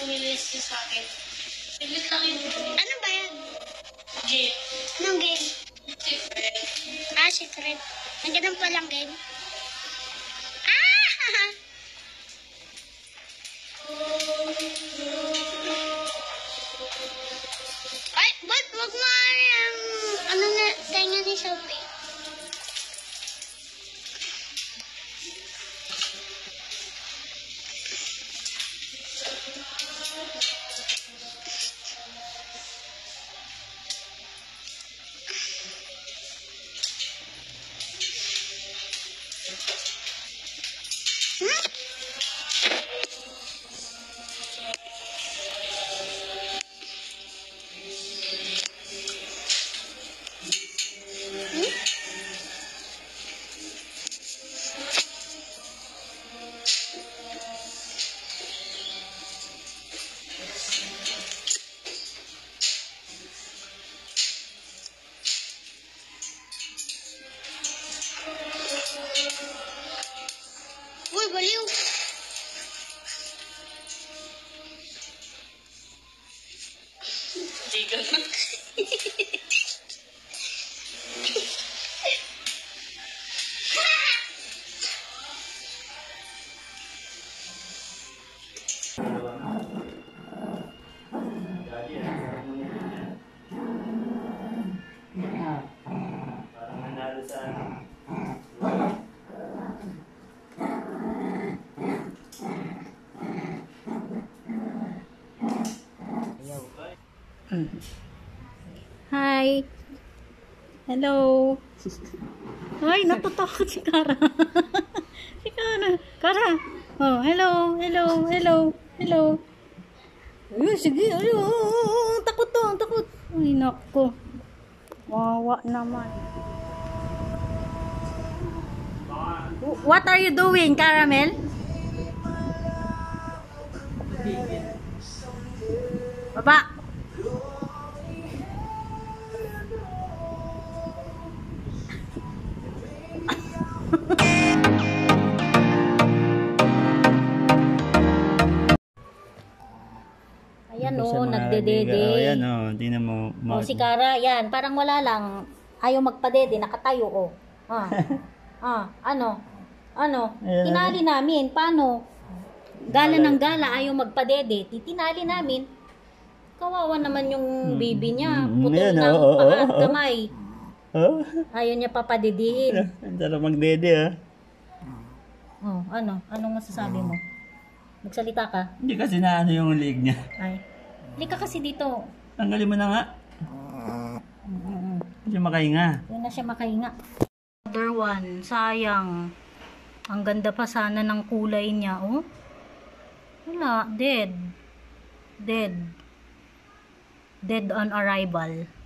tumilis niya sa akin. Saglit lang yun. Ano ba yan? Game. Anong game? Secret. Secret. Ang ganun palang game. Ah! Ay, ba't wag mo ano na, tenga ni Sophie? Uy, baliw! Hindi ka na. Parang nanalo sa Hi. Hello. Ay, natutakot si Kara. Si Kara. Kara. Oh, hello, hello, hello, hello. Ayun, sige. Ayun, takot to, takot. Ay, nako. Wawa naman. What are you doing, Caramel? Baba. Ayan o, nagdedede. Ayan o, tingnan mo. O, si Kara, yan. Parang wala lang. Ayaw magpadede, nakatayo o. Ano? Ayan. Tinali namin. Paano? Gala ng gala, ayaw magpadede. Titinali namin. Kawawa naman yung baby niya. Putol Ayan, ng oo, paa at oo. kamay. Oh? Ayaw niya papadedihin. Ang sarap magdede ah. Oh, ano? Anong masasabi mo? Magsalita ka? Hindi kasi na ano yung leg niya. Ay. Lika kasi dito. Tanggalin mo na nga. Hindi makahinga. Hindi na siya makahinga. Other one. Sayang. Ang ganda pa sana ng kulay niya, oh. Wala. Dead. Dead. Dead on arrival.